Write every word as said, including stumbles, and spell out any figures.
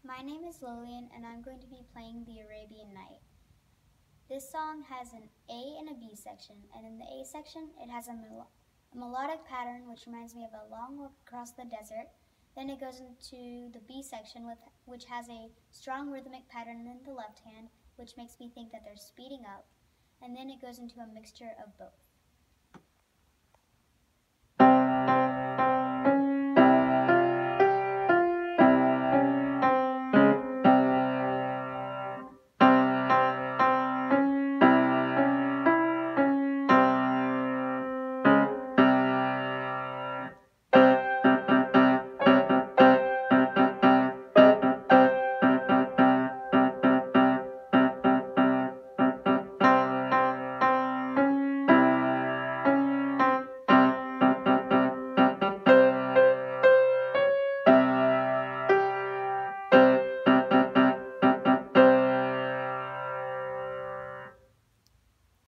My name is Lillian and I'm going to be playing the Arabian Night. This song has an A and a B section, and in the A section it has a, mel a melodic pattern which reminds me of a long walk across the desert. Then it goes into the B section with, which has a strong rhythmic pattern in the left hand which makes me think that they're speeding up, and then it goes into a mixture of both.